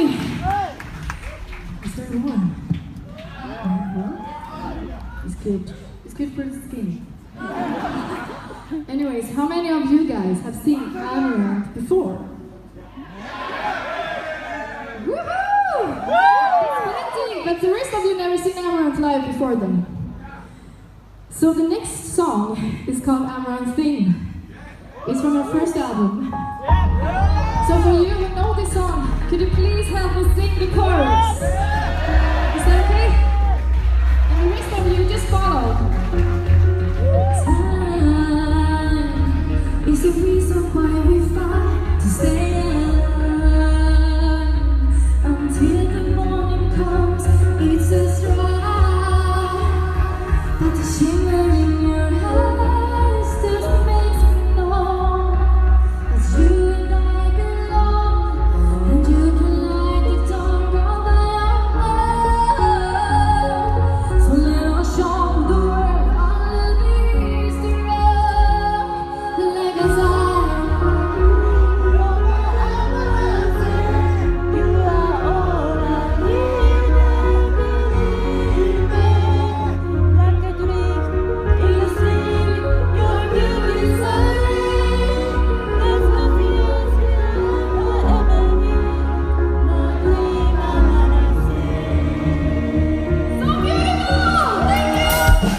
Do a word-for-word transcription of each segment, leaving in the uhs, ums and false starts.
everybody! Is there one? It's good. It's good for the skin. Anyways, how many of you guys have seen Amaranth before? Woohoo! Plenty! But the rest of you never seen Amaranth live before then. So the next song is called Amaranth Thing. It's from our first album. So for you who know this song, could you please help me sing the chorus? Is that okay? And the rest of you just follow. Time is the reason why we fight to stay alive. Until the morning comes, it's a strive. But the shimmer in your eyes still makes me know that you and I belong, and you can light the dark on thy own. So let us show the world all there is to know. Like a sign, you are all I need, and believe me. Like a dream in the sleep, your beauty is serene. There's nothing else I ever need. My dream, I wanna say. So beautiful! Thank you!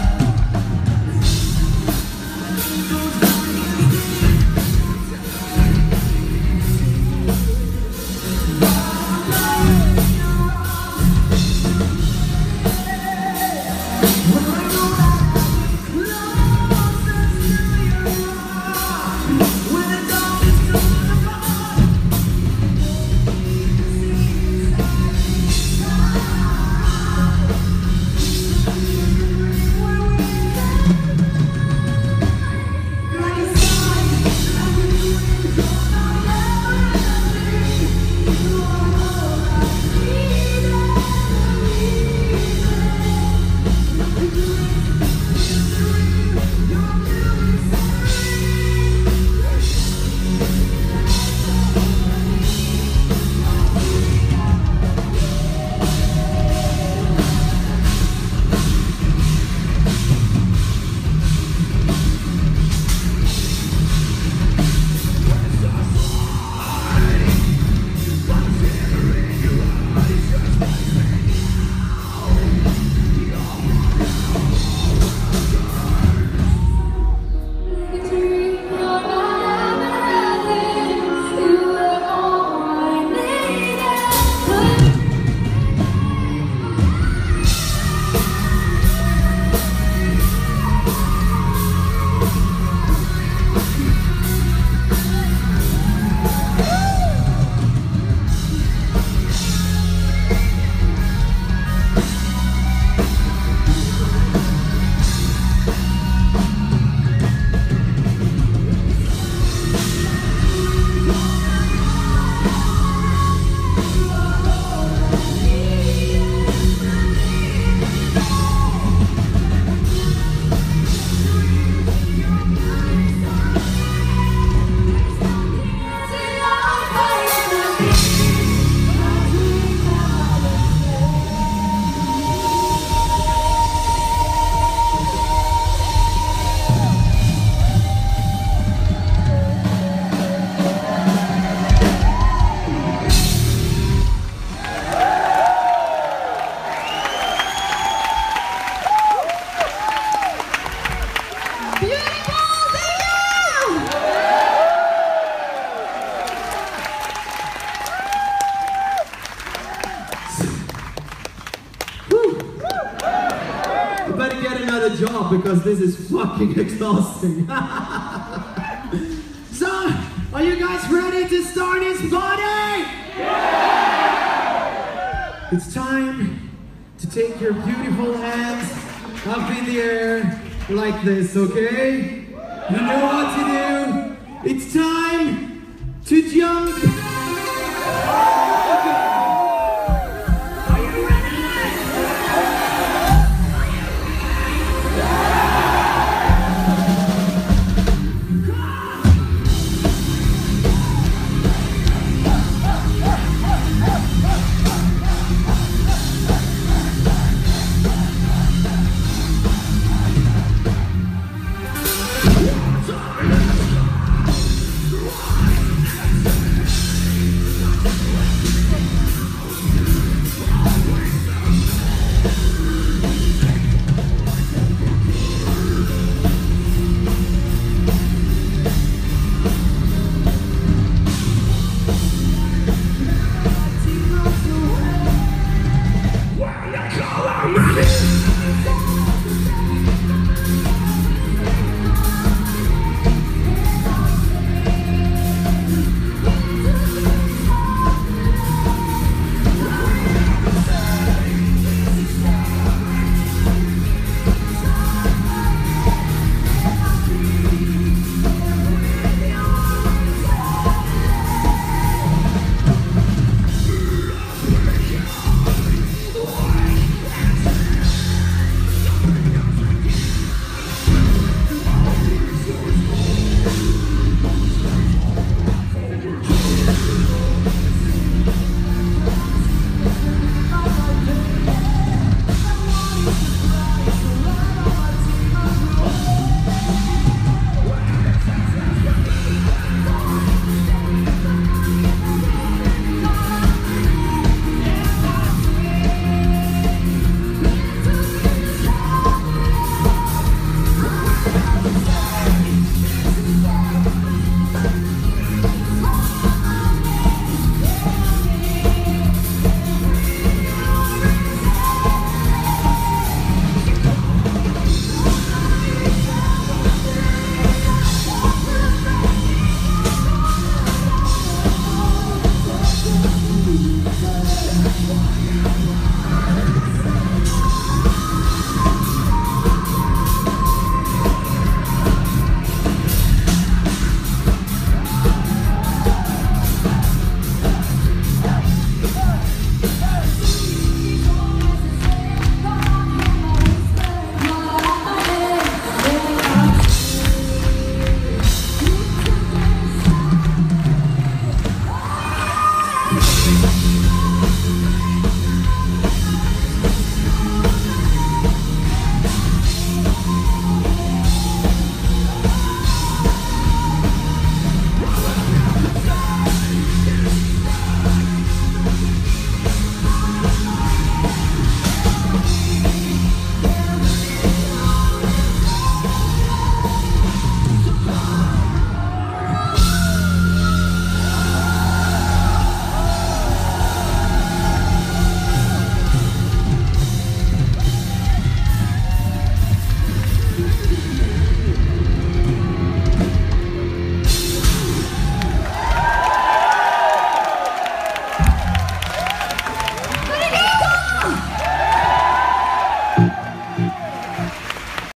You better get another job because this is fucking exhausting. So, are you guys ready to start this party? Yeah! It's time to take your beautiful hands up in the air like this, okay? You know what to do. It's time to jump. Come on! Hey!